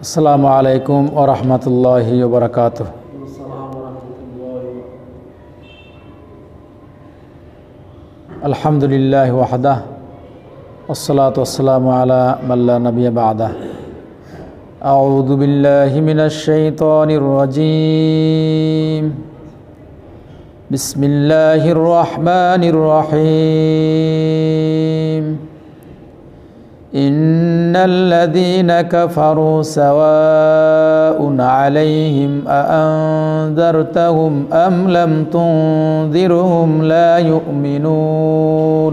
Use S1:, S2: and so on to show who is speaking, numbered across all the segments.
S1: আসসালামু আলাইকুম ওয়া রাহমাতুল্লাহি ওয়া বারাকাতুহু। আলহামদুলিল্লাহি ওয়াহদাহু ওয়াসসালাতু ওয়াসসালামু আলা মান লা নাবিয়্যা বা'দাহু। আউযু বিল্লাহি মিনাশ শাইতানির রাজীম। বিসমিল্লাহির রাহমানির রাহিম। ইন্নাল্লাযীনা কাফারু সাওয়াউন আলাইহিম আআনযারতাহুম আম লাম তুনযিরহুম লা ইউমিনুন।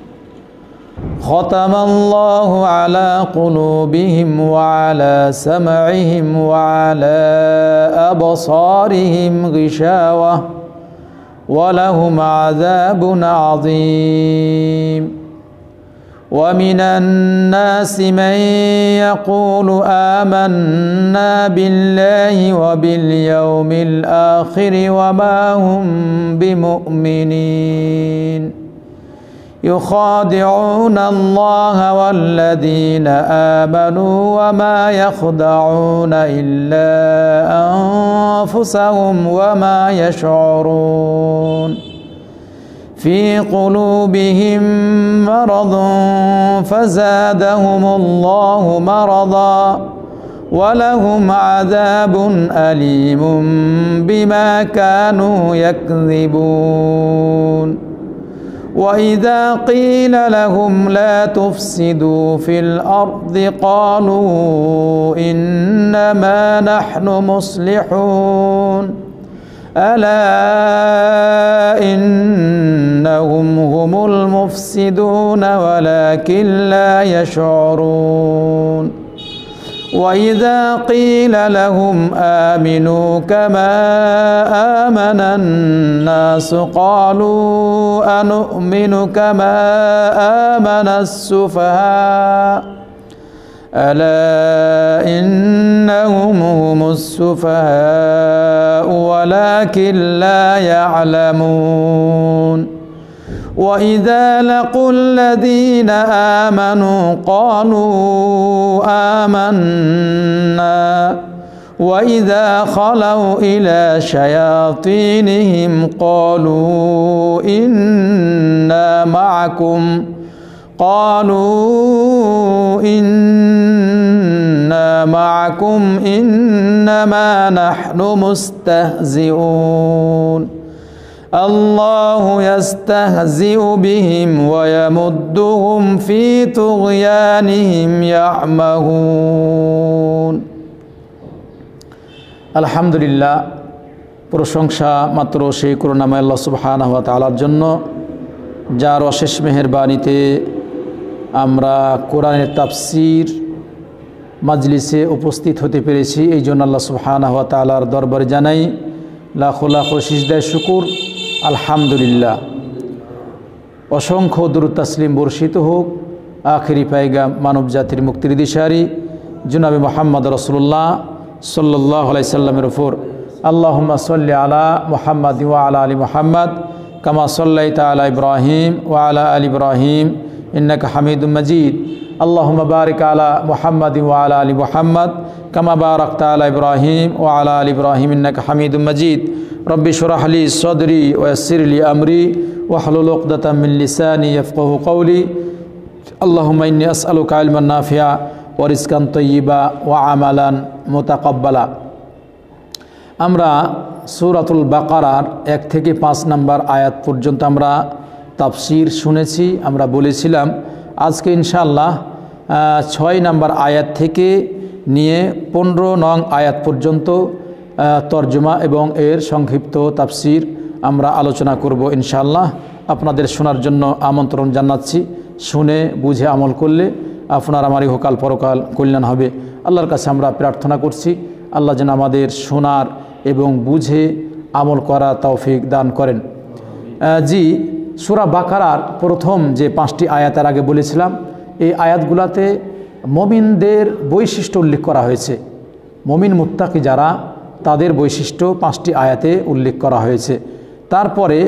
S1: খাতামাল্লাহু আলা কুলুবিহিম ওয়া আলা সাম'ইহিম ওয়া আলা আবসারিহিম গিশাওয়াহ ওয়া লাহুম আযাবুন আযীম। ومن الناس من يقول آمنا بالله وباليوم الآخر وما هم بمؤمنين يخادعون الله والذين آمنوا وما يخدعون إلا أنفسهم وما يشعرون في قلوبهم مرض فزادهم الله مرضا ولهم عذاب أليم بما كانوا يكذبون. وإذا قيل لهم لا تفسدوا في الأرض قالوا إنما نحن مصلحون ألا إنهم هم المفسدون ولكن لا يشعرون. وإذا قيل لهم آمنوا كما آمن الناس قالوا أنؤمن كما آمن السفهاء ألا إنهم هم السفهاء ولكن لا يعلمون. وإذا لقوا الذين آمنوا قالوا آمنا وإذا خلوا إلى شياطينهم قالوا إنا معكم إنما نحن مستهزئون الله يستهزئ بهم ويمدهم في طغيانهم يعمهون. আলহামদুলিল্লাহ, প্রশংসা মাত্র সেই করুণাময় আল্লাহ সুবহানাহু ওয়া তাআলার জন্য, যার অশেষ মেহেরবানিতে আমরা কোরআনের তাফসীর মাজলিসে উপস্থিত হতে পেরেছি। এই জন্য আল্লাহ সুবহানাহু ওয়া তাআলার দরবারে জানাই লাখো লাখো সিজদায়ে শুকর। আলহামদুলিল্লাহ, অসংখ্য দুরূদ তাসলিম বর্ষিত হোক আখিরি পায়গাম মানব জাতির মুক্তির দিশারি জনাবে মুহাম্মদ রাসূলুল্লাহ সাল্লাল্লাহু আলাইহি সাল্লামের উপর। আল্লাহুম্মা সাল্লি আলা মুহাম্মাদ ওয়া আলা আলি মুহাম্মাদ কামা সাল্লাইতা আলা ইব্রাহিম ওয়া আলা আলি ইব্রাহিম ইন্নাকা হামিদুম মাজিদ। আল্লাহুম্মা বারিক আলা মুহাম্মাদ ওয়া আলা আলি মুহাম্মাদ কামা বারাকতা আলা ইব্রাহিম ওয়া আলা আলি ইব্রাহিম ইন্নাকা হামিদুম মাজিদ। রব্বি শরহ লি সদরি ওয়া ইয়াসসির লি আমরি ওয়াহলুল উকদাতাম মিন লিসানি ইয়াফকাহু কওলি। আল্লাহুম্মা ইন্নী আসআলুকা ইলমান নাফিআ ওয়া রিজকান তাইয়্যিবা ওয়া আমালান মুতাকাব্বালা। আমরা সূরাতুল বাকারার 1 থেকে 5 নম্বর আয়াত পর্যন্ত আমরা তাফসীর শুনেছি। আমরা বলেছিলাম আজকে ইনশাআল্লাহ 6 নম্বর আয়াত থেকে নিয়ে 15 নং আয়াত পর্যন্ত তরজমা এবং এর সংক্ষিপ্ত তাফসীর আমরা আলোচনা করব ইনশাআল্লাহ। আপনাদের শোনার জন্য আমন্ত্রণ জানাচ্ছি। শুনে বুঝে আমল করলে আপনার আমার ইহকাল পরকাল কল্যাণ হবে। আল্লাহর কাছে আমরা প্রার্থনা করছি আল্লাহ যেন আমাদের শোনার এবং বুঝে আমল করা তৌফিক দান করেন। জি, সূরা বাকারার প্রথম যে 5টি আয়াতের আগে বলেছিলাম, এই আয়াতগুলোতে মুমিনদের বৈশিষ্ট্য উল্লেখ করা হয়েছে। মুমিন মুত্তাকি যারা, তাদের বৈশিষ্ট্য 5টি আয়াতে উল্লেখ করা হয়েছে। তারপরে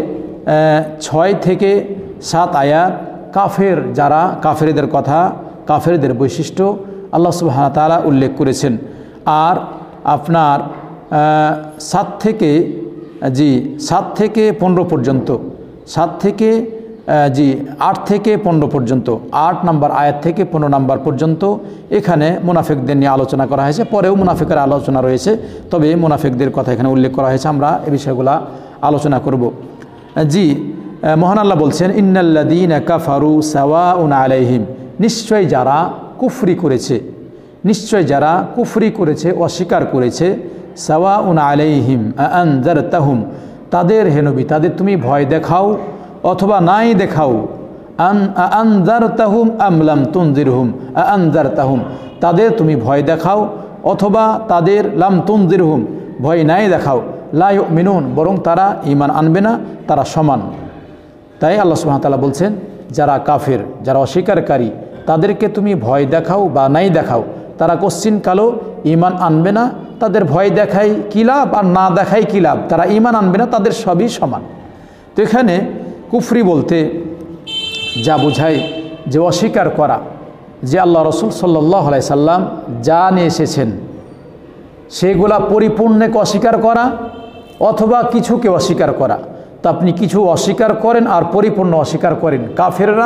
S1: 6 থেকে 7 আয়াত কাফের যারা, কাফেরদের কথা, কাফেরদের বৈশিষ্ট্য আল্লাহ সুবহানাহু ওয়া তাআলা উল্লেখ করেছেন। আর আপনার 7 থেকে 15 পর্যন্ত 7 থেকে 8 থেকে 15 পর্যন্ত 8 নম্বর আয়াত থেকে 15 নম্বর পর্যন্ত এখানে মুনাফিকদের নিয়ে আলোচনা করা হয়েছে। পরেও মুনাফিকের আলোচনা রয়েছে, তবে মুনাফিকদের কথা এখানে উল্লেখ করা হয়েছে। আমরা এই বিষয়গুলো আলোচনা করব। মহান আল্লাহ বলছেন, ইন্নাল্লাযীনা কাফারু সাওয়াউন আলাইহিম, নিশ্চয় যারা কুফরি করেছে, অস্বীকার করেছে, সাওয়াউন আলাইহিম আনজারতাহুম, তাদের হে নবী তাদের তুমি ভয় দেখাও অথবা নাই দেখাও, আনজারতাহুম আম লাম তুনজিরহুম, আনজারতাহুম, তাদের তুমি ভয় দেখাও অথবা তাদের লাম তুনজিরহুম, ভয় নাই দেখাও, লা ইউমিনুন, বরং তারা ঈমান আনবে না, তারা সমান। তাই আল্লাহ সুবহানাহু ওয়া তাআলা বলছেন, যারা কাফের, যারা অস্বীকারী, তাদেরকে তুমি ভয় দেখাও বা নাই দেখাও, তারা কোশ্চিন কালো ঈমান আনবে না। তাদের ভয় দেখাই কী লাভ আর না দেখাই কী লাভ, তারা ঈমান আনবে না, তাদের সবই সমান। তো এখানে কুফরি বলতে যা বোঝায় যে অস্বীকার করা, যে আল্লাহ রসুল সাল্লাল্লাহু আলাইহি সাল্লাম যা নিয়ে এসেছেন সেগুলা পরিপূর্ণকে অস্বীকার করা অথবা কিছুকে অস্বীকার করা। তো আপনি কিছু অস্বীকার করেন আর পরিপূর্ণ অস্বীকার করেন। কাফেররা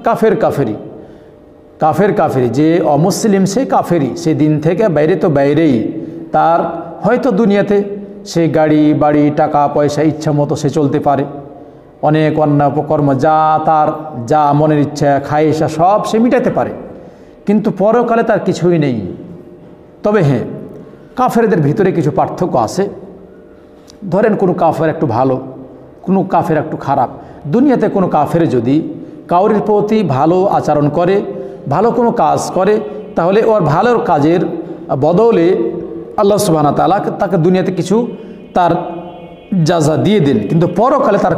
S1: কাফেরি, যে অমুসলিম সে কাফেরি, সে দিন থেকে বাইরে তো বাইরেই। তার হয়তো দুনিয়াতে সে গাড়ি বাড়ি টাকা পয়সা ইচ্ছা মতো সে চলতে পারে, অনেক অন্যায় উপকর্ম যা মনের ইচ্ছা খায়েশা সব সে মিটাতে পারে, কিন্তু পরকালে তার কিছুই নেই। তবে হ্যাঁ, কাফেরদের ভিতরে কিছু পার্থক্য আছে। ধরেন কোনো কাফের একটু ভালো, কোনো কাফের একটু খারাপ। দুনিয়াতে কোনো কাফের যদি কাউরির প্রতি ভালো আচরণ করে, ভালো কোনো কাজ করে, তাহলে ওর ভালোর কাজের বদলে আল্লাহ সুবহানাহু ওয়া তাআলা তাকে দুনিয়াতে কিছু তার জাযা দিয়ে দেন, কিন্তু পরকালে তার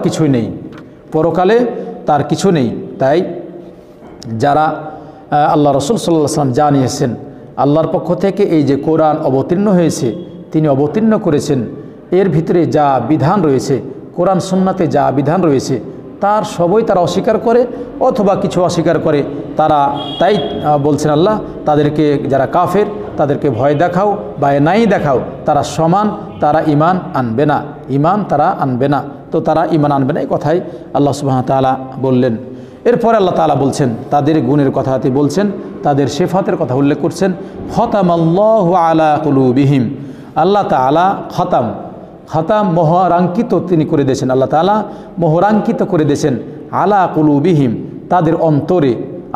S1: কিছু নেই। তাই যারা আল্লাহ রসুল সাল্লাল্লাহু আলাইহি ওয়াসাল্লাম জানিয়েছেন, আল্লাহর পক্ষ থেকে এই যে কোরআন অবতীর্ণ হয়েছে, তিনি অবতীর্ণ করেছেন, এর ভিতরে যা বিধান রয়েছে, কোরআন সুন্নাতে যা বিধান রয়েছে, তার সবই তারা অস্বীকার করে অথবা কিছু অস্বীকার করে। তাই বলছেন আল্লাহ, তাদেরকে যারা কাফের তাদেরকে ভয় দেখাও বা নাই দেখাও, তারা সমান, তারা ঈমান আনবে না। তো তারা ঈমান আনবে না, এই কথাই আল্লাহ সুবহানাহু ওয়া তাআলা বললেন। এরপরে আল্লাহ তাআলা বলছেন, তাদের গুণের কথাতে বলছেন, তাদের সিফাতের কথা উল্লেখ করছেন। খতামাল্লাহু আলা কুলুবিহিম, আল্লাহ তাআলা খতাম মোহরাঙ্কিত তিনি করে দিয়েছেন, আল্লাহ তাআলা মোহরাঙ্কিত করে দিয়েছেন আলা কুলুবিহিম, তাদের অন্তরে,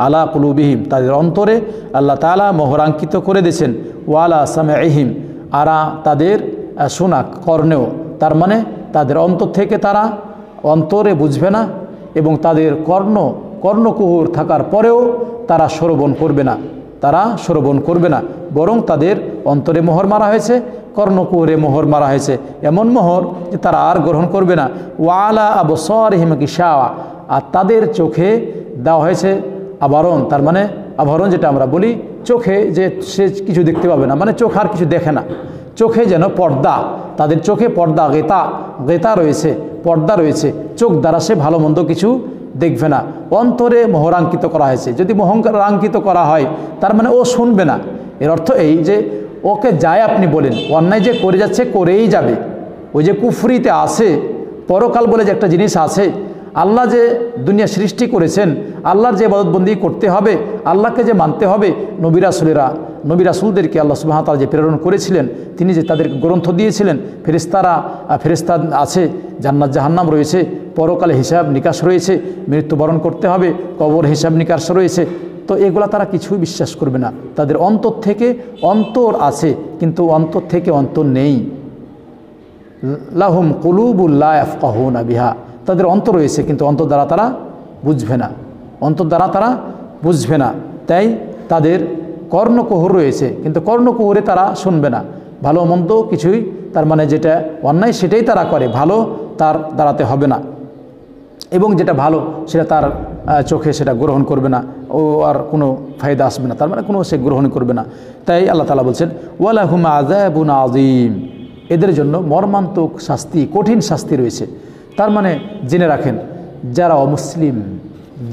S1: আল্লাহ তাআলা মোহরাঙ্কিত করে দিয়েছেন। ওয়ালা সামাইহিম, আরা তাদের শোনা কর্ণেও, তার মানে তাদের অন্তর থেকে তারা অন্তরে বুঝবে না, এবং তাদের কর্ণকুহুর থাকার পরেও তারা শ্রবণ করবে না, বরং তাদের অন্তরে মোহর মারা হয়েছে, কর্ণকুহুরে মোহর মারা হয়েছে, এমন মোহর যে তারা আর গ্রহণ করবে না। ওয়ালা আবসারিহিম গিশাওয়া, আর তাদের চোখে দেওয়া হয়েছে আবরণ, তার মানে আবরণ যেটা আমরা বলি চোখে, যে সে কিছু দেখতে পাবে না, মানে চোখ আর কিছু দেখে না, চোখে যেন পর্দা, তাদের চোখে পর্দা, গেতা রয়েছে, পর্দা রয়েছে, চোখ দ্বারা সে ভালো মন্দ কিছু দেখবে না। অন্তরে মোহরাঙ্কিত করা হয়েছে। যদি মোহরাঙ্কিত করা হয়, তার মানে ও শুনবে না। এর অর্থ এই যে ওকে যায় আপনি বলেন, অন্যায় যে করে যাচ্ছে করেই যাবে। ওই যে কুফরিতে আছে, পরকাল বলে যে একটা জিনিস আছে, আল্লাহ যে দুনিয়া সৃষ্টি করেছেন, আল্লাহর যে ইবাদতবন্দি করতে হবে, আল্লাহকে যে মানতে হবে, নবী রাসূলদেরকে আল্লাহ সুবহানাহু ওয়া তাআলা যে প্রেরণ করেছিলেন, তিনি যে তাদের গ্রন্থ দিয়েছিলেন, ফেরেশতা আছে, জান্নাত জাহান্নাম রয়েছে, পরকালে হিসাব নিকাশ রয়েছে, মৃত্যুবরণ করতে হবে, কবর হিসাব নিকাশ রয়েছে। তো এগুলা তারা কিছুই বিশ্বাস করবে না। তাদের অন্তর থেকে অন্তর আছে, কিন্তু অন্তর থেকে অন্তর নেই। লাহুম কুলুবুল লা ইয়াফকাহুনা বিহা, তাদের অন্তর রয়েছে কিন্তু অন্তর দ্বারা তারা বুঝবে না। তাই তাদের কর্ণকুহুর রয়েছে, কিন্তু কর্ণকুহুরে তারা শুনবে না, ভালো মন্দ কিছুই, তার মানে যেটা অন্যায় সেটাই তারা করে, ভালো তার দ্বারাতে হবে না, এবং যেটা ভালো সেটা তার চোখে সেটা গ্রহণ করবে না, ও আর কোনো ফায়দা আসবে না, তার মানে কোনো সে গ্রহণ করবে না। তাই আল্লাহ তাআলা বলছেন, ওয়ালাহুম আযাবুন আযীম, এদের জন্য মর্মান্তিক শাস্তি, কঠিন শাস্তি রয়েছে। তার মানে জেনে রাখেন, যারা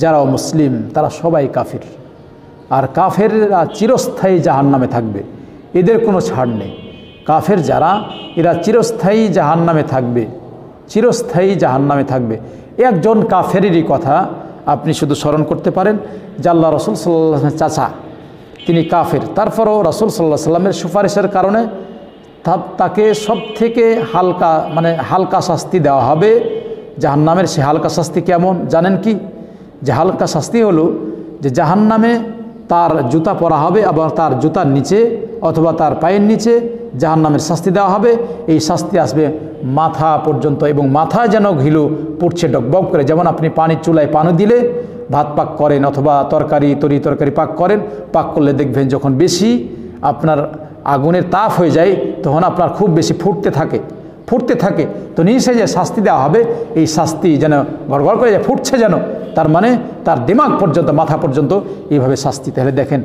S1: অমুসলিম তারা সবাই কাফির, আর কাফেররা চিরস্থায়ী জাহান্নামে থাকবে। এদের কোনো ছাড় নেই। কাফের যারা, এরা চিরস্থায়ী জাহান্নামে থাকবে, চিরস্থায়ী জাহান্নামে থাকবে। একজন কাফেরেরই কথা আপনি শুধু স্মরণ করতে পারেন যে আল্লাহ রসুল সাল্লাল্লাহু আলাইহি ওয়াসাল্লামের চাচা, তিনি কাফের, তারপরেও রসুল সাল্লাল্লাহু আলাইহি ওয়াসাল্লামের সুপারিশের কারণে তাকে সব থেকে হালকা, মানে হালকা শাস্তি দেওয়া হবে জাহান্নামের। সে হালকা শাস্তি কেমন জানেন কি? যে হালকা শাস্তি হলো যে জাহান্নামে তার জুতা পরা হবে, আবার তার জুতার নিচে অথবা তার পায়ের নিচে জাহান্নামের শাস্তি দেওয়া হবে। এই শাস্তি আসবে মাথা পর্যন্ত, এবং মাথা যেন ঘিলু পড়ছে ডকবক করে। যেমন আপনি পানির চুলায় পানি দিলে ভাত পাক করেন অথবা তরকারি পাক করেন, পাক করলে দেখবেন যখন বেশি আপনার আগুনের তাপ হয়ে যায় তখন আপনার খুব বেশি ফুটতে থাকে, তো নিচে যে শাস্তি দেওয়া হবে এই শাস্তি যেন গড়গড় করে ফুটছে, যেন তার মানে তার দিমাগ পর্যন্ত, মাথা পর্যন্ত এইভাবে শাস্তি। তাহলে দেখেন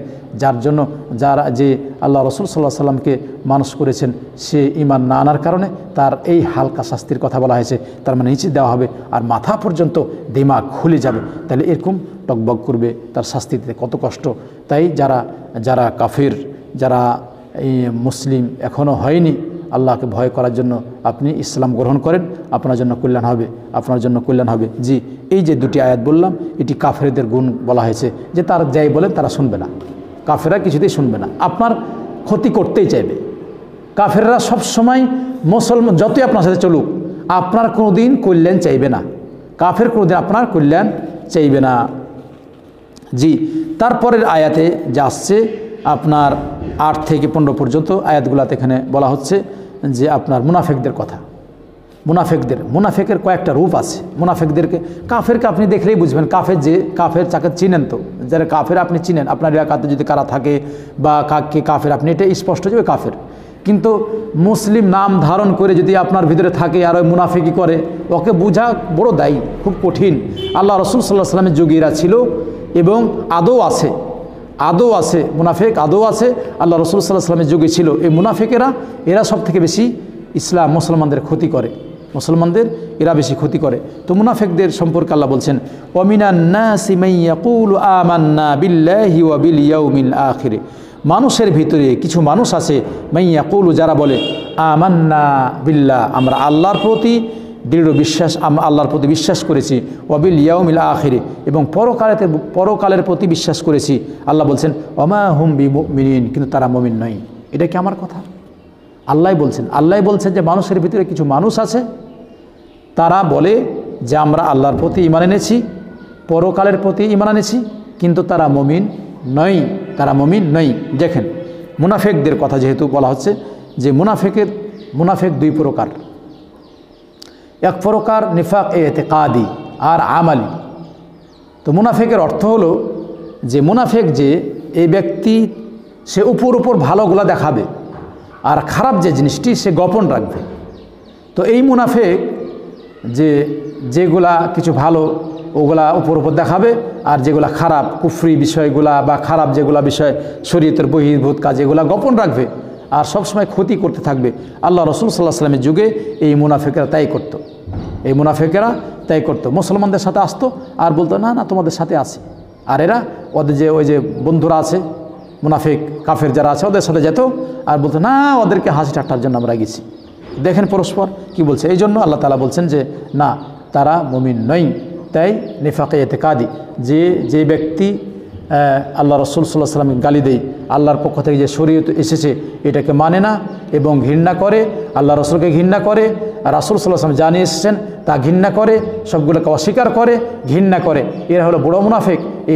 S1: যে আল্লাহ রসুল সাল্লাল্লাহু আলাইহি ওয়াসাল্লামকে মানুষ করেছেন, সে ঈমান না আনার কারণে তার এই হালকা শাস্তির কথা বলা হয়েছে। তার মানে নিচে দেওয়া হবে আর মাথা পর্যন্ত দিমাগ খুলে যাবে। তাহলে এরকম টকবক করবে, তার শাস্তিতে কত কষ্ট। তাই যারা কাফির, যারা এই মুসলিম এখনও হয়নি, আল্লাহকে ভয় করার জন্য আপনি ইসলাম গ্রহণ করেন, আপনার জন্য কল্যাণ হবে। জি, এই যে দুটি আয়াত বললাম, এটি কাফেরদের গুণ বলা হয়েছে, যে তারা যাই বলেন তারা শুনবে না, কাফেররা কিছুতেই শুনবে না, আপনার ক্ষতি করতেই চাইবে। কাফেররা সবসময় মুসলমান যতই আপনার সাথে চলুক, আপনার কোনোদিন কল্যাণ চাইবে না, কাফের কোনোদিন আপনার কল্যাণ চাইবে না। জি, তারপরের আয়াতে যা আসছে আপনার 8 থেকে 15 পর্যন্ত আয়াতগুলাতে এখানে বলা হচ্ছে যে আপনার মুনাফিকদের কথা। মুনাফিকের কয়েকটা রূপ আছে। কাফেরকে আপনি দেখলেই বুঝবেন, কাফের তাকে চিনেন, তো যারা কাফের আপনি চিনেন, আপনার এলাকাতে যদি কারা থাকে বা কাকে কাফের, আপনি এটা স্পষ্ট যাবে কাফের। কিন্তু মুসলিম নাম ধারণ করে যদি আপনার ভিতরে থাকে আর ওই মুনাফিকি করে, ওকে বোঝা বড় দায়ী, খুব কঠিন। আল্লাহ রসুল সাল্লাল্লাহু আলাইহি ওয়াসাল্লামের যুগে এরা ছিল এবং আদৌ আছে মুনাফিক, আদৌ আছে, আল্লাহ রসুল সাল্লাল্লাহু আলাইহি ওয়াসাল্লামের যুগে ছিল। এই মুনাফিকেরা এরা সব থেকে বেশি মুসলমানদের ক্ষতি করে, এরা বেশি ক্ষতি করে। তো মুনাফিকদের সম্পর্কে আল্লাহ বলছেন, ওয়ামিনান নাসি মান ইয়াকুলু আমান্না বিল্লাহি ওয়া বিল ইয়াউমিল আখির। মানুষের ভিতরে কিছু মানুষ আছে, মান ইয়াকুলু, যারা বলে আমান্না বিল্লাহ, আমরা আল্লাহর প্রতি দৃঢ় বিশ্বাস, আমরা আল্লাহর প্রতি বিশ্বাস করেছি, ওয়া বিল ইয়াউমিল আখির, এবং পরকালের প্রতি বিশ্বাস করেছি। আল্লাহ বলছেন ওমা হুম বিমুমিনিন, কিন্তু তারা মুমিন নয়। এটা কি আমার কথা? আল্লাহ বলছেন যে মানুষের ভিতরে কিছু মানুষ আছে, তারা বলে যে আমরা আল্লাহর প্রতি ঈমান এনেছি, পরকালের প্রতি ঈমান এনেছি, কিন্তু তারা মুমিন নয়। দেখেন, মুনাফিকদের কথা যেহেতু বলা হচ্ছে, যে মুনাফিক 2 প্রকার। এক প্রকার নিফাক ইতিকাদি আর আমালি। তো মুনাফিকের অর্থ হলো যে মুনাফিক যে এই ব্যক্তি, সে উপর ভালোগুলা দেখাবে আর খারাপ যে জিনিসটি সে গোপন রাখবে। তো এই মুনাফিক যেগুলা কিছু ভালো ওগুলা উপর দেখাবে, আর যেগুলা খারাপ কুফরি বিষয়গুলা বা খারাপ যেগুলা বিষয় শরীয়তের বহির্ভূত কাজ, এগুলা গোপন রাখবে আর সবসময় ক্ষতি করতে থাকবে। আল্লাহ রসুল সাল্লাল্লাহু আলাইহি ওয়াসাল্লামের যুগে এই মুনাফিকেরা তাই করতো। মুসলমানদের সাথে আসতো আর বলতো না তোমাদের সাথে আছে, আর এরা ওদের ওই যে বন্ধুরা আছে মুনাফিক কাফের যারা আছে, ওদের সাথে যেত আর বলতো না, ওদেরকে হাসি ঠাট্টার জন্য আমরা গেছি। দেখেন পরস্পর কি বলছে। এই জন্য আল্লাহ তাআলা বলছেন যে না, তারা মুমিন নয়। তাই নিফাকে ইতিকাদি, যে ব্যক্তি আল্লাহ রসুল সাল্লাল্লাহু আলাইহি ওয়াসাল্লাম গালি দেয়, আল্লাহর পক্ষ থেকে যে শরীয়ত এসেছে এটাকে মানে না এবং ঘৃণা করে, আল্লাহ রসুলকে ঘৃণা করে, আর রাসূল সাল্লাল্লাহু আলাইহি ওয়াসাল্লাম জানিয়ে এসেছেন তা ঘৃণা করে, সবগুলোকে অস্বীকার করে, ঘৃণা করে, এরা হলো বড় মুনাফিক। এই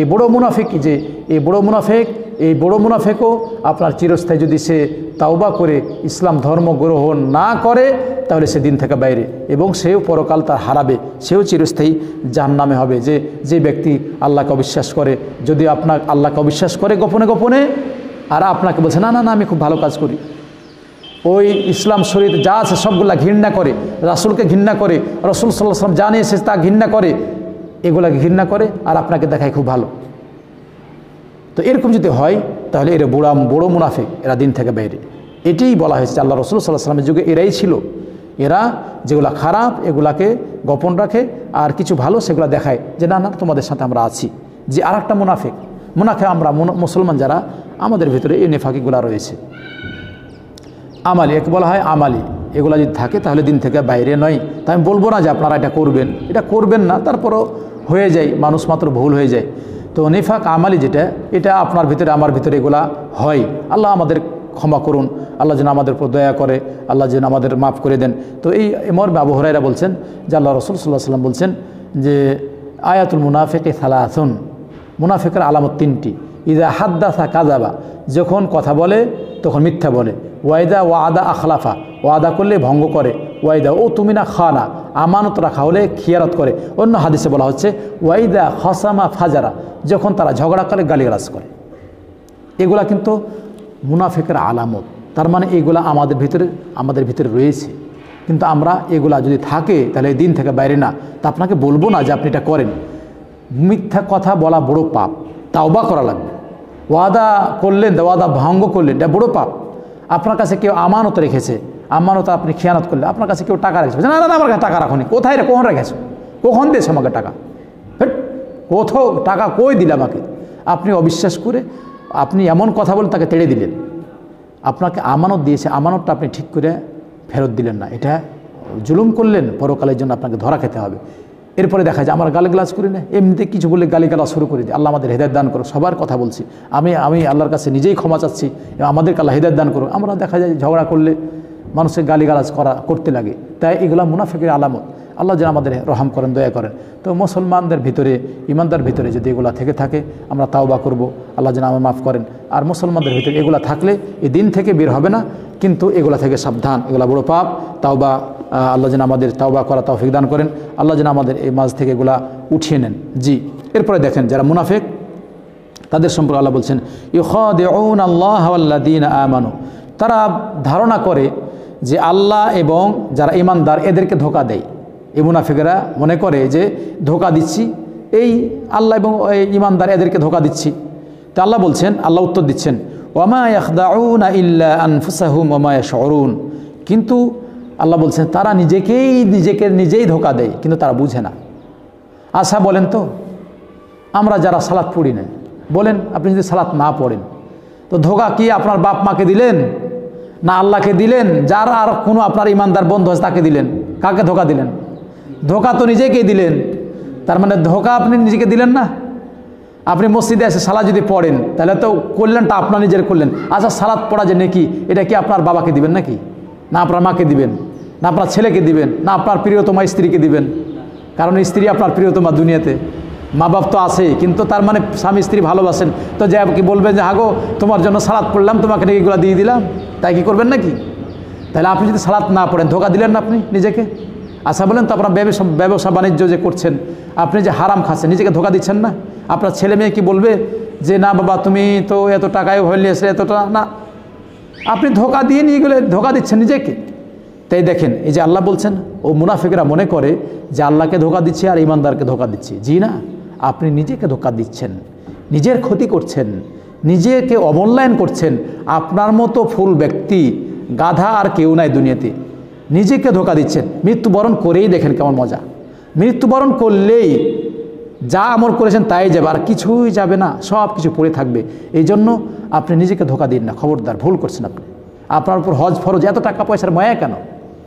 S1: বড় মুনাফিকও আপনার চিরস্থায়ী, যদি সে তাওবা করে ইসলাম ধর্ম গ্রহণ না করে তাহলে সে দিন থেকে বাইরে, এবং সেও পরকাল তার হারাবে, সেও চিরস্থায়ী জাহান্নামে হবে। যে ব্যক্তি আল্লাহকে অবিশ্বাস করে, যদি আল্লাহকে অবিশ্বাস করে গোপনে আর আপনাকে বলছে না আমি খুব ভালো কাজ করি, ওই ইসলাম শরীয়ত যা আছে সবগুলা ঘৃণা করে, রাসূলকে ঘৃণা করে, রাসূল সাল্লাল্লাহু আলাইহি ওয়াসাল্লাম জানিয়ে এসেছে তা ঘৃণা করে, এগুলাকে ঘৃণা করে আর আপনাকে দেখায় খুব ভালো। তো এরকম যদি হয় তাহলে এরা বড় মুনাফিক, এরা দিন থেকে বাইরে। এটাই বলা হয়েছে আল্লাহ রসুল সাল্লাল্লাহু আলাইহি ওয়াসাল্লামের যুগে এরাই ছিল। এরা যেগুলা খারাপ এগুলাকে গোপন রাখে আর কিছু ভালো সেগুলো দেখায় যে না তোমাদের সাথে আমরা আছি। যে আর একটা মুনাফিক আমরা মুসলমান যারা, আমাদের ভিতরে এই নেফাকিগুলা রয়েছে। আমালি, একে বলা হয় আমালি। এগুলো যদি থাকে তাহলে দিন থেকে বাইরে নয়। তাই আমি বলবো না যে আপনারা এটা করবেন না, তারপরও হয়ে যায়, মানুষ মাত্র ভুল হয়ে যায়। তো নিফাক আমালি যেটা, এটা আপনার ভিতরে আমার ভিতরে এগুলা হয়। আল্লাহ আমাদের ক্ষমা করুন, আল্লাহ যেন আমাদের উপর দয়া করে, আল্লাহ যেন আমাদের মাফ করে দেন। তো এই মর্মে আবু হুরায়রা বলছেন যে আল্লাহ রাসূল সাল্লাল্লাহু আলাইহি ওয়াসাল্লাম বলছেন যে আয়াতুল মুনাফিকি সালাসুন, মুনাফিকের আলামত তিনটি। ইযা হাদ্দাসা কাযাবা, যখন কথা বলে তখন মিথ্যা বলে। ওয়াইদা ওয়াদা আখলাফা, ওয়াদা করলে ভঙ্গ করে। ওয়াইদা ও তুমিনা খানা, আমানত রাখা হলে খিয়ারত করে। অন্য হাদিসে বলা হচ্ছে ওয়াইদা খসামা ফাজারা, যখন তারা ঝগড়া করে গালিগালাজ করে। এগুলা কিন্তু মুনাফিকের আলামত। তার মানে এগুলা আমাদের ভিতরে রয়েছে, কিন্তু আমরা এগুলা যদি থাকে তাহলে এই দিন থেকে বাইরে না। তা আপনাকে বলবো না যে আপনি এটা করেন। মিথ্যা কথা বলা বড় পাপ, তাওবা করা লাগবে। ওয়াদা করলেন, ওয়াদা ভঙ্গ করলেন, এটা বড় পাপ। আপনার কাছে কেউ আমানত রেখেছে, আমানত আপনি খেয়ানত করলেন। আপনার কাছে কেউ টাকা রেখেছে, না আমার কাছে টাকা রাখুনি, কোথায় কখন রেখেছো, কখন দিয়েছো আমাকে টাকা, কোথাও টাকা কই দিলে আমাকে। আপনি অবিশ্বাস করে আপনি এমন কথা বলে তাকে তেড়ে দিলেন। আপনাকে আমানত দিয়েছে, আমানতটা আপনি ঠিক করে ফেরত দিলেন না, এটা জুলুম করলেন, পরকালের জন্য আপনাকে ধরা খেতে হবে। এরপরে দেখা যায় আমরা গালিগালাজ করি না, এমনিতে কিছু বলে গালিগালাজ শুরু করে দিই। আল্লাহ আমাদের হেদায়েত দান করো, সবার কথা বলছি আমি আল্লাহর কাছে নিজেই ক্ষমা চাচ্ছি, আমাদেরকে আল্লাহ হেদায়েত দান করো। আমরা দেখা যায় ঝগড়া করলে মানুষের গালিগালাজ করতে লাগে। তাই এগুলো মুনাফিকের আলামত। আল্লাহ যেন আমাদের রহম করেন, দয়া করেন। তো মুসলমানদের ভিতরে, ইমানদার ভিতরে যদি এগুলা থেকে থাকে আমরা তাওবা করব, আল্লাহ যেন আমার মাফ করেন। আর মুসলমানদের ভিতরে এগুলা থাকলে এই দিন থেকে বের হবে না, কিন্তু এগুলা থেকে সাবধান, এগুলা বড় পাপ। তাওবা, আল্লাহ যেন আমাদের তাওবা করা তৌফিক দান করেন, আল্লাহ যেন আমাদের এই মাঝ থেকে এগুলা উঠিয়ে নেন। জি, এরপরে দেখেন যারা মুনাফিক তাদের সম্পর্কে আল্লাহ বলছেন ইউখাদিউন আল্লাহ ওয়াল্লাযীনা আমানু, তারা ধারণা করে যে আল্লাহ এবং যারা ঈমানদার এদেরকে ধোঁকা দেয়। এই মুনাফিকরা মনে করে যে ধোঁকা দিচ্ছি, এই আল্লাহ এবং ঈমানদার এদেরকে ধোঁকা দিচ্ছি। তো আল্লাহ বলছেন, আল্লাহ উত্তর দিচ্ছেন ওয়ামা ইয়াখদাউনা ইল্লা আনফুসাহুম ওয়ামা ইয়াশউরুন, কিন্তু আল্লাহ বলছেন তারা নিজেই ধোঁকা দেয়, কিন্তু তারা বুঝে না। আচ্ছা বলেন তো, আমরা যারা সালাত পড়ি না, বলেন আপনি যদি সালাত না পড়েন তো ধোঁকা কি আপনার বাপ মাকে দিলেন না আল্লাহকে দিলেন? যার আর কোনো আপনার ঈমানদার বন্ধু আছে তাকে দিলেন? কাকে ধোঁকা দিলেন? ধোঁকা তো নিজেকেই দিলেন। তার মানে ধোঁকা আপনি নিজেকে দিলেন না। আপনি মসজিদে এসে সালাত যদি পড়েন তাহলে তো করলেনটা আপনার নিজের করলেন। আচ্ছা সালাত পড়া যে নেকি, এটা কি আপনার বাবাকে দিবেন নাকি? না আপনার মাকে দিবেন, না আপনার ছেলেকে দিবেন, না আপনার প্রিয়তমা স্ত্রীকে দিবেন? কারণ স্ত্রী আপনার প্রিয়তমা দুনিয়াতে, মা বাপ তো আছে, কিন্তু তার মানে স্বামী স্ত্রী ভালোবাসেন, তো যে কি বলবেন যে হাগো তোমার জন্য সালাত পড়লাম, তোমাকে নাকি এগুলো দিয়ে দিলাম, তাই কি করবেন নাকি? তাহলে আপনি যদি সালাত না পড়েন ধোঁকা দিলেন না আপনি নিজেকে। আচ্ছা বলেন তো আপনার ব্যবসা বাণিজ্য যে করছেন, আপনি যে হারাম খাচ্ছেন, নিজেকে ধোঁকা দিচ্ছেন না? আপনার ছেলে মেয়ে কি বলবে যে না বাবা তুমি তো এত টাকায় হইলে এসে এতটা না, আপনি ধোঁকা দিয়ে নিয়ে গেলে ধোঁকা দিচ্ছেন নিজেকে। তাই দেখেন এই যে আল্লাহ বলছেন ও মুনাফিকরা মনে করে যে আল্লাহকে ধোঁকা দিচ্ছে আর ঈমানদারকে ধোঁকা দিচ্ছে। জি না, আপনি নিজেকে ধোঁকা দিচ্ছেন, নিজের ক্ষতি করছেন, নিজেকে অমূল্যায়ন করছেন। আপনার মতো ফুল ব্যক্তি গাধা আর কেউ নাই দুনিয়াতে, নিজেকে ধোঁকা দিচ্ছেন। মৃত্যুবরণ করেই দেখেন কেমন মজা। মৃত্যুবরণ করলেই যা আমল করেছেন তাই যাবে, আর কিছুই যাবে না, সব কিছু পড়ে থাকবে। এই জন্য আপনি নিজেকে ধোঁকা দিন না, খবরদার, ভুল করছেন আপনি। আপনার উপর হজ ফরজ, এত টাকা পয়সার মায়া কেন?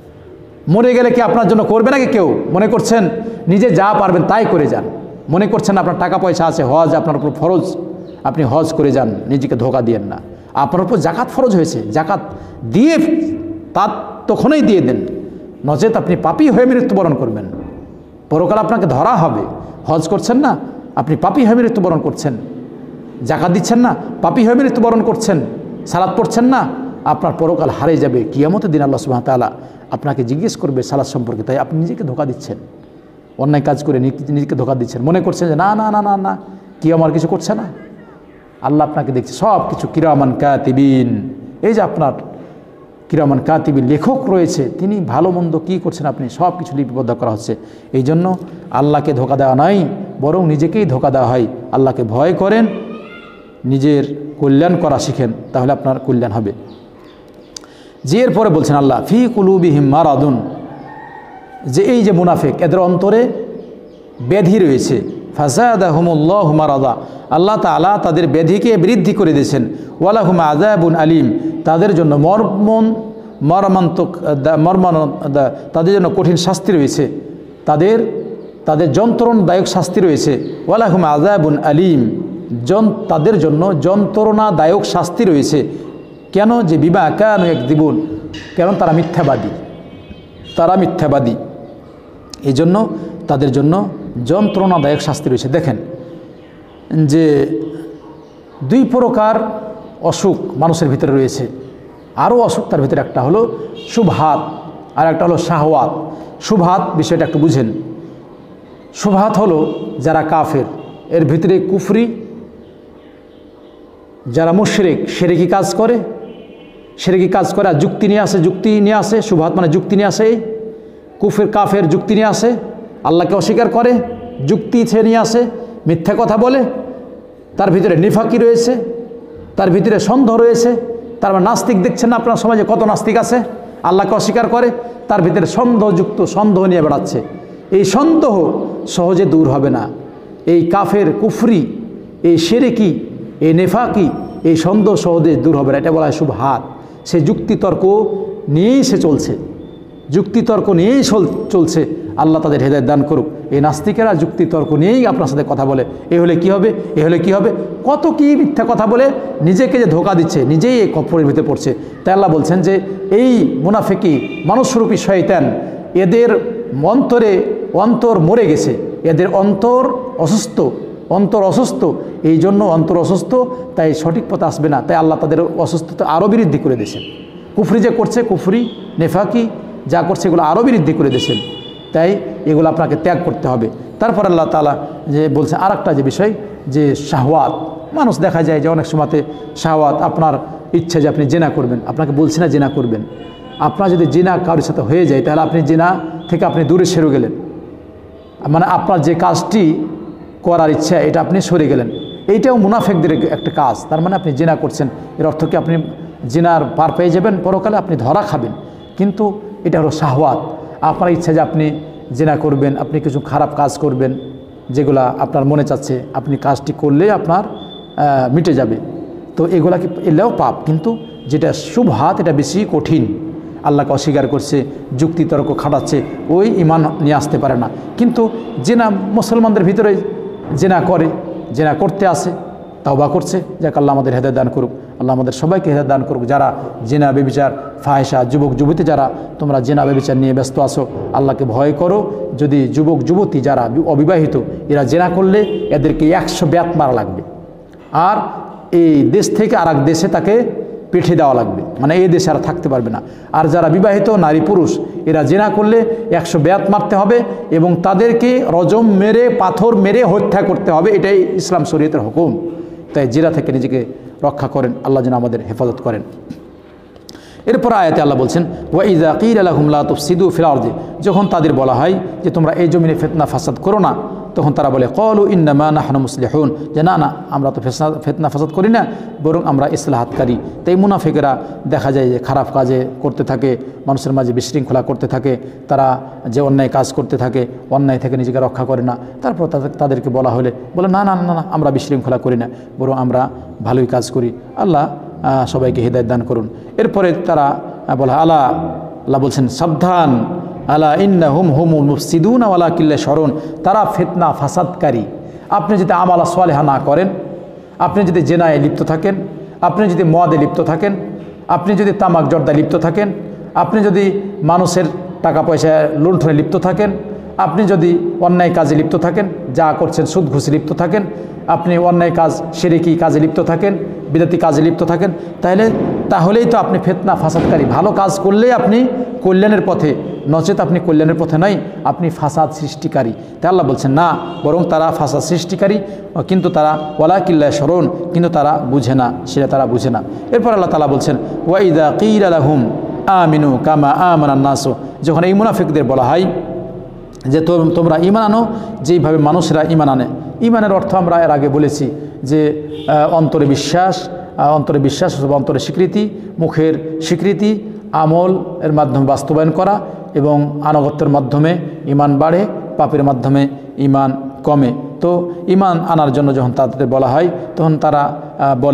S1: মরে গেলে কি আপনার জন্য করবে নাকি কেউ? মনে করছেন নিজে যা পারবেন তাই করে যান, মনে করছেন আপনার টাকা পয়সা আছে, হজ আপনার উপর ফরজ, আপনি হজ করে যান, নিজেকে ধোঁকা দিয়েন না। আপনার উপর জাকাত ফরজ হয়েছে, জাকাত দিয়ে তার তখনই দিয়ে দেন, নচেত আপনি পাপী হয়ে মৃত্যুবরণ করবেন, পরকাল আপনাকে ধরা হবে। হজ করছেন না, আপনি পাপী হয়ে মৃত্যুবরণ করছেন। জাকাত দিচ্ছেন না, পাপী হয়ে মৃত্যুবরণ করছেন। সালাত পড়ছেন না, আপনার পরকাল হারিয়ে যাবে। কিয়ামতের দিন আল্লাহ সুবহানাহু ওয়া তাআলা আপনাকে জিজ্ঞেস করবে সালাত সম্পর্কে। তাই আপনি নিজেকে ধোঁকা দিচ্ছেন, অন্যায় কাজ করে নিজেকে ধোঁকা দিচ্ছেন। মনে করছেন যে না না না না না কেউ আমার কিছু করছে না, আল্লাহ আপনাকে দেখছে সব কিছু। কিরামান কাতিবিন, এই যে আপনার কিরামান কাতিবিন লেখক রয়েছে, তিনি ভালো মন্দ কী করছেন আপনি সব কিছু লিপিবদ্ধ করা হচ্ছে। এই জন্য আল্লাহকে ধোঁকা দেওয়া নয়, বরং নিজেকেই ধোঁকা দেওয়া হয়। আল্লাহকে ভয় করেন, নিজের কল্যাণ করা শিখেন, তাহলে আপনার কল্যাণ হবে। যে এরপরে বলছেন আল্লাহ ফি কুলুবিহিম মারাদুন, যে এই যে মুনাফিক এদের অন্তরে ব্যাধি রয়েছে। ফাযাদাহুমুল্লাহু মারাদা, আল্লাহ তাআলা তাদের ব্যাধিকে বৃদ্ধি করে দিয়েছেন। ওয়ালাহুম আযাবুন আলিম, তাদের জন্য মর্মান্তক তাদের জন্য কঠিন শাস্তি রয়েছে, তাদের যন্ত্রণাদায়ক শাস্তি রয়েছে। ওয়ালাহুম আযাবুন আলীম, তাদের জন্য যন্ত্রণাদায়ক শাস্তি রয়েছে। কেন? যে বিমা কানু ইয়াকযিবুন, কেন? তারা মিথ্যাবাদী, এই জন্য তাদের জন্য যন্ত্রণাদায়ক শাস্তি রয়েছে। দেখেন যে দুই প্রকার অসুখ মানুষের ভিতরে রয়েছে। আরও অসুখ তার ভিতরে একটা হলো শুবহাত, আর একটা হলো শাহওয়াত। শুবহাত বিষয়টা একটু বুঝেন। শুবহাত হলো যারা কাফের, এর ভিতরে কুফরি, যারা মুশরিক শিরকি কাজ করে আর যুক্তি নিয়ে আসে। শুবহাত মানে যুক্তি নিয়ে আসে। কাফের যুক্তি নিয়ে আসে, আল্লাহকে অস্বীকার করে, যুক্তি নিয়ে আসে, মিথ্যা কথা বলে, তার ভিতরে নিফাকি রয়েছে, তার ভিতরে সন্দেহ রয়েছে। তার মানে নাস্তিক দেখছেন না আপনার সমাজে কত নাস্তিক আছে, আল্লাহকে অস্বীকার করে, তার ভিতরে সন্দেহ নিয়ে বেড়াচ্ছে। এই সন্দেহ সহজে দূর হবে না। এই কাফের কুফরি, এই শিরকি, এই নেফাকি, এই সন্দেহ সহজে দূর হবে না। এটা বলা হয় শুবহাত। সে যুক্তিতর্ক নিয়েই চলছে। আল্লাহ তাদের হেদায়েত দান করুক। এই নাস্তিকেরা যুক্তিতর্ক নিয়েই আপনার সাথে কথা বলে, এ হলে কি হবে, কত কি মিথ্যা কথা বলে নিজেকে যে ধোঁকা দিচ্ছে, নিজেই এই কফরের ভিতরে পড়ছে। তাই আল্লাহ বলছেন যে এই মুনাফিকি মানুষরূপী শয়তান, এদের অন্তর মরে গেছে, এদের অন্তর অসুস্থ, এই জন্য অন্তর অসুস্থ, তাই সঠিক পথে আসবে না। তাই আল্লাহ তাদের অসুস্থতা আরও বৃদ্ধি করে দিয়েছেন। কুফরি যে করছে, কুফরি নেফাকি যা করছে, এগুলো আরও বৃদ্ধি করে দিয়েছেন। তাই এগুলো আপনাকে ত্যাগ করতে হবে। তারপর আল্লাহ তাআলা যে বলছে আর একটা যে বিষয়, যে শাহওয়াত। মানুষ দেখা যায় যে অনেক সময়তে শাহওয়াত, আপনার ইচ্ছা যে আপনি জিনা করবেন, আপনাকে বলছি না জিনা করবেন, আপনার যদি জিনা কারোর সাথে হয়ে যায় তাহলে আপনি জিনা থেকে আপনি দূরে সরে গেলেন, মানে আপনার যে কাজটি করার ইচ্ছা এটা আপনি সরে গেলেন। এইটাও মুনাফিকদের একটা কাজ। তার মানে আপনি জিনা করছেন, এর অর্থ কি আপনি জিনার পার পেয়ে যাবেন, পরকালে আপনি ধরা খাবেন। কিন্তু এটা হলো শাহওয়াত। আপনার ইচ্ছা যে আপনি জিনা করবেন, আপনি কিছু খারাপ কাজ করবেন, যেগুলা আপনার মনে চাচ্ছে, আপনি কাজটি করলে আপনার মিটে যাবে। তো এগুলা কি এলেও পাপ, কিন্তু যেটা শুবহাত এটা বেশি কঠিন। আল্লাহকে অস্বীকার করছে, যুক্তিতর্ক খাটাচ্ছে, ওই ঈমান নিয়ে আসতে পারে না। কিন্তু জিনা মুসলমানদের ভিতরে জিনা করতে আসে, তওবা করছে, যাক আল্লাহ আমাদের হেদায়েত দান করুক। আল্লাহ আমাদের সবাইকে হেদায়েত দান করুক। যারা জিনা ব্যভিচার ফাহিশা, যুবক যুবতী যারা তোমরা জিনা ব্যভিচার নিয়ে ব্যস্ত আছো, আল্লাহকে ভয় করো। যদি যুবক যুবতী যারা অবিবাহিত, এরা জিনা করলে এদেরকে 100 ব্যাত মারা লাগবে, আর এই দেশ থেকে আর এক দেশে তাকে পিঠে দেওয়া লাগবে, মানে এই দেশে আর থাকতে পারবে না। আর যারা বিবাহিত নারী পুরুষ, এরা জিনা করলে 100 ব্যাত মারতে হবে এবং তাদেরকে রজম মেরে, পাথর মেরে হত্যা করতে হবে। এটাই ইসলাম শরীয়তের হুকুম। তাই জিনা থেকে নিজেকে রক্ষা করেন, আল্লাহ যেন আমাদের হেফাজত করেন। এরপর আয়াতে আল্লাহ বলছেন, ওয়া ইযা কিলা লাহুম লা তুফসিদু ফিল আরদি, যখন তাদের বলা হয় যে তোমরা এই জমিনে ফিতনা ফাসাদ করো না, তখন তারা বলে ক্বালু ইন্নামা নাহনু মুসলিহুন, যে না আমরা তো ফিতনা ফাসাদ করি না, বরং আমরা ইসলাহাতকারী। তাই মুনাফিকেরা দেখা যায় যে খারাপ কাজে করতে থাকে, মানুষের মাঝে বিশৃঙ্খলা করতে থাকে, তারা যে অন্যায় কাজ করতে থাকে, অন্যায় থেকে নিজেকে রক্ষা করে না। তারপর তাদেরকে বলা হলে বলে না আমরা বিশৃঙ্খলা করি না, বরং আমরা ভালোই কাজ করি। আল্লাহ সবাইকে হিদায়াত দান করুন। এরপরে তারা বলে আল্লাহ বলছেন সাবধান, আলা ইন্নাহুম হুমুল মুফসিদুন ওয়ালাকিন লা ইয়াশউরুন, তারা ফিতনা ফাসাদকারী। আপনি যদি আমাল সালেহা না করেন, আপনি যদি জেনায় লিপ্ত থাকেন, আপনি যদি মদে লিপ্ত থাকেন, আপনি যদি তামাক জর্দায় লিপ্ত থাকেন, আপনি যদি মানুষের টাকা পয়সা লুণ্ঠনে লিপ্ত থাকেন, আপনি যদি অন্যায় কাজে লিপ্ত থাকেন, যা করছেন সুদ ঘুষে লিপ্ত থাকেন, আপনি অন্যায় কাজ শিরকি কাজে লিপ্ত থাকেন, বিদআতি কাজে লিপ্ত থাকেন, তাহলেই তো আপনি ফিতনা ফাসাদকারী। ভালো কাজ করলেই আপনি কল্যাণের পথে, নচেত আপনি কল্যাণের পথে নয়, আপনি ফাসাদ সৃষ্টিকারী। তাই আল্লাহ বলছেন না, বরং তারা ফাসাদ সৃষ্টিকারী, কিন্তু তারা ওয়ালাকিন লা ইয়াশউরুন, কিন্তু তারা বুঝে না, সেটা তারা বুঝে না। এরপর আল্লাহ তাআলা বলছেন, ওয়া ইযা কিলা লাহুম আমিনু কামা আমানান নাস, যখন এই মুনাফিকদের বলা হয় যে তোমরা ঈমান আনো যেইভাবে মানুষরা ঈমান আনে। ঈমানের অর্থ আমরা এর আগে বলেছি যে অন্তরে বিশ্বাস অথবা অন্তরে স্বীকৃতি, মুখের স্বীকৃতি, আমল এর মাধ্যমে বাস্তবায়ন করা এবং আনুগত্যের মাধ্যমে ঈমান বাড়ে, পাপের মাধ্যমে ঈমান কমে। তো ঈমান আনার জন্য যখন তাদের বলা হয়, তখন তারা বলে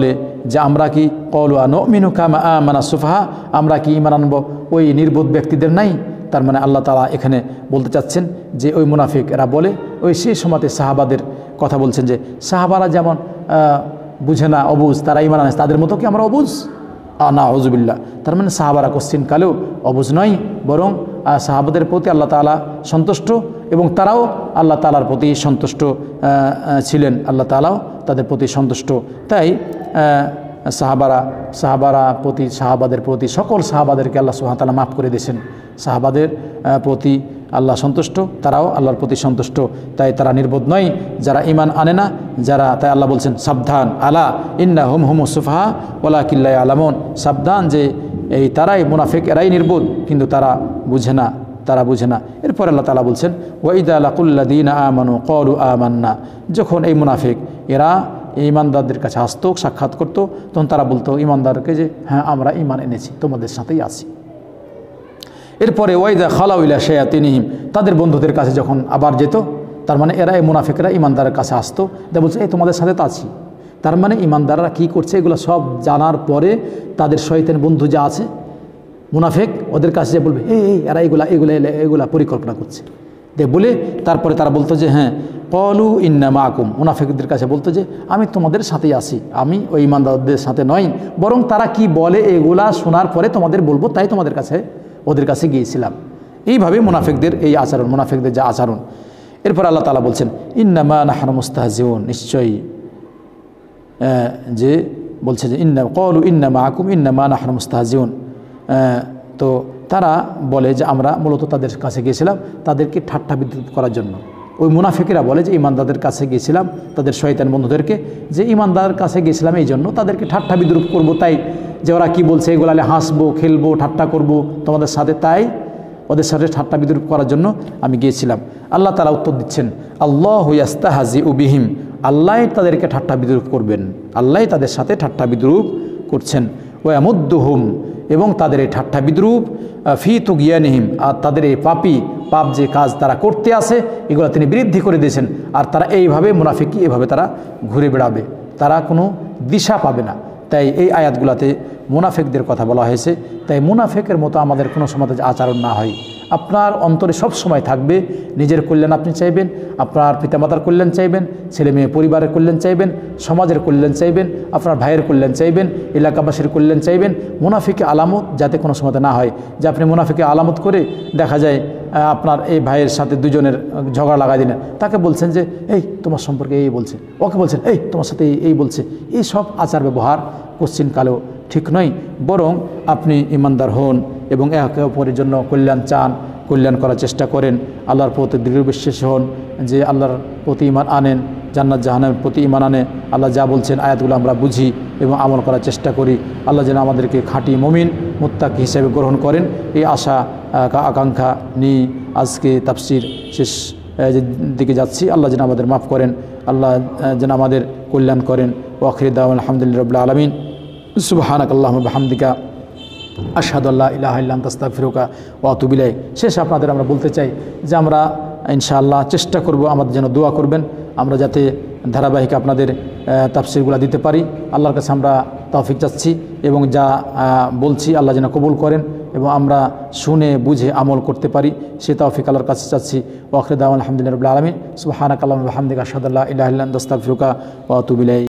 S1: যে আমরা কি ক্বালু আনুমিনু কামা আমানা সুফাহা, আমরা কি ঈমান আনব ওই নির্বোধ ব্যক্তিদের নাই। তার মানে আল্লাহ তাআলা এখানে বলতে চাচ্ছেন যে ওই মুনাফিক এরা বলে ওই সেই সময়তে সাহাবাদের কথা বলছেন যে সাহাবারা যেমন বুঝে না, অবুঝ, তারা ঈমান আনে, তাদের মতো কি আমরা অবুঝ? নাউযুবিল্লাহ। তার মানে সাহাবারা কোশ্চিন কালেও অবুঝ নয়, বরং সাহাবাদের প্রতি আল্লাহ তাআলা সন্তুষ্ট এবং তারাও আল্লাহ তাআলার প্রতি সন্তুষ্ট ছিলেন, আল্লাহ তাআলাও তাদের প্রতি সন্তুষ্ট। তাই সাহাবাদের প্রতি সকল সাহাবাদেরকে আল্লাহ সুবহানাহু ওয়া তাআলা মাফ করে দিয়েছেন। সাহাবাদের প্রতি আল্লাহ সন্তুষ্ট, তারাও আল্লাহর প্রতি সন্তুষ্ট। তাই তারা নির্বোধ নয় যারা ঈমান আনে না, যারা, তাই আল্লাহ বলছেন সাবধান, আলা ইন্নাহুম হুমুস সুফাহা ওয়ালাকিন লা ইয়ালামুন, সাবধান যে এই তারাই মুনাফিক, এরাই নির্বোধ কিন্তু তারা বুঝে না, তারা বুঝে না। এরপর আল্লাহ তাআলা বলছেন ওয়াইদা লাকুল্লাযীনা আমানু ক্বালু আমান্না, যখন এই মুনাফিক এরা ঈমানদারদের কাছে আসতো, সাক্ষাৎ করতো, তখন তারা বলতো ঈমানদারকে যে হ্যাঁ আমরা ঈমান এনেছি, তোমাদের সাথেই আছি। এরপরে ওয়াইদা খালাউ ইলা শায়াতিনহিম, তাদের বন্ধুদের কাছে যখন আবার যেত, তার মানে এরা এই মুনাফিকরা ঈমানদারের কাছে আসতো, তা বলছে এই তোমাদের সাথে তো আছি। তার মানে ঈমানদাররা কী করছে এগুলো সব জানার পরে তাদের শয়তান বন্ধু যা আছে মুনাফিক, ওদের কাছে যে বলবে এই এরা এগুলা পরিকল্পনা করছে বলে, তারপরে তারা বলতো যে হ্যাঁ ক্বালু ইন্না মাআকুম, মুনাফিকদের কাছে বলতো যে আমি তোমাদের সাথেই আছি, আমি ওই ঈমানদারদের সাথে নই, বরং তারা কি বলে এগুলা শোনার পরে তোমাদের বলবো, তাই তোমাদের কাছে ওদের কাছে গিয়েছিলাম। এইভাবে মুনাফিকদের এই আচরণ, মুনাফিকদের যা আচরণ। এরপর আল্লাহ তাআলা বলছেন ইন্নামা নাহনু মুস্তাহজিউন, নিশ্চয়ই যে বলছে যে ক্বালু ইন্না মাআকুম ইন্নামা নাহনু মুস্তাহজিউন, তো তারা বলে যে আমরা মূলত তাদের কাছে গিয়েছিলাম তাদেরকে ঠাট্টা বিদ্রুপ করার জন্য। ওই মুনাফিকেরা বলে যে ঈমানদারদের কাছে গিয়েছিলাম, তাদের শয়তান বন্ধুদেরকে, যে ঈমানদারের কাছে গিয়েছিলাম এই জন্য তাদেরকে ঠাট্টা বিদ্রুপ করব, তাই যে ওরা কী বলছে এগুলালে হাসবো, খেলবো, ঠাট্টা করব তোমাদের সাথে, তাই ওদের সাথে ঠাট্টা বিদ্রুপ করার জন্য আমি গিয়েছিলাম। আল্লাহ তাআলা উত্তর দিচ্ছেন আল্লাহু ইয়াস্তাহজিউ বিহিম, আল্লাহ তাদেরকে ঠাট্টা বিদ্রুপ করবেন, আল্লাহ তাদের সাথে ঠাট্টা বিদ্রুপ করছেন। ওয়া ইয়ামুদ্দুহুম, এবং তাদের এই ঠাট্টা বিদ্রুপ ফি তুগয়ানিহিম, আর তাদের এই পাপ যে কাজ তারা করতে আসে এগুলো তিনি বৃদ্ধি করে দিয়েছেন। আর তারা এইভাবে মুনাফিকি এইভাবে তারা ঘুরে বেড়াবে, তারা কোনো দিশা পাবে না। তাই এই আয়াতগুলোতে মুনাফিকদের কথা বলা হয়েছে। তাই মুনাফিকের মতো আমাদের কোনো সময় আচরণ না হয়। আপনার অন্তরে সব সময় থাকবে নিজের কল্যাণ আপনি চাইবেন, আপনার পিতামাতার কল্যাণ চাইবেন, ছেলে মেয়ে পরিবারের কল্যাণ চাইবেন, সমাজের কল্যাণ চাইবেন, আপনার ভাইয়ের কল্যাণ চাইবেন, এলাকাবাসীর কল্যাণ চাইবেন। মুনাফিকে আলামত যাতে কোনো সময় না হয় যে আপনি মুনাফিকে আলামত করে দেখা যায় আপনার এই ভাইয়ের সাথে দুজনের ঝগড়া লাগাই দিলেন, তাকে বলছেন যে এই তোমার সম্পর্কে এই বলছে, ওকে বলছেন এই তোমার সাথে এই বলছে। এই সব আচার ব্যবহার কোশ্চিন কালেও ঠিক নয়, বরং আপনি ঈমানদার হন এবং একে অপরের জন্য কল্যাণ চান, কল্যাণ করার চেষ্টা করেন, আল্লাহর প্রতি দৃঢ় বিশ্বাসী হন, যে আল্লাহর প্রতি ঈমান আনেন, জান্নাত জাহান্নামের প্রতি ঈমান আনে। আল্লাহ যা বলছেন আয়াতগুলো আমরা বুঝি এবং আমল করার চেষ্টা করি। আল্লাহ যেন আমাদেরকে খাঁটি মুমিন মুত্তাকি হিসেবে গ্রহণ করেন, এই আশা আকাঙ্ক্ষা নিয়ে আজকে তাফসির শেষ দিকে যাচ্ছি। আল্লাহ যেন আমাদের মাফ করেন, আল্লাহ যেন আমাদের কল্যাণ করেন। ওয়া আখিরু দাওয়ানা আলহামদুলিল্লাহি রাব্বিল আলামিন। সুবহানাকাল্লাহুম্মা ওয়া বিহামদিকা আশহাদু আল্লা ইলাহা ইল্লা আনতা আস্তাগফিরুকা ওয়া আতুবু ইলাইক। শেষ আপনাদের আমরা বলতে চাই যে আমরা ইনশাআল্লাহ চেষ্টা করব, আমাদের যেন দোয়া করবেন, আমরা যাতে ধারাবাহিক আপনাদের তাফসিরগুলো দিতে পারি। আল্লাহর কাছে আমরা তৌফিক চাচ্ছি এবং যা বলছি আল্লাহ যেন কবুল করেন এবং আমরা শুনে বুঝে আমল করতে পারি, সে তৌফিক আল্লাহর কাছে চাচ্ছি। ওয়া আখিরু দাওয়ানা আলহামদুলিল্লাহি রাব্বিল আলামিন। সুবহানাকাল্লাহুম্মা ওয়া বিহামদিকা আশহাদু আল্লা ইলাহা ইল্লা আনতা আস্তাগফিরুকা ওয়া আতুবু ইলাইক।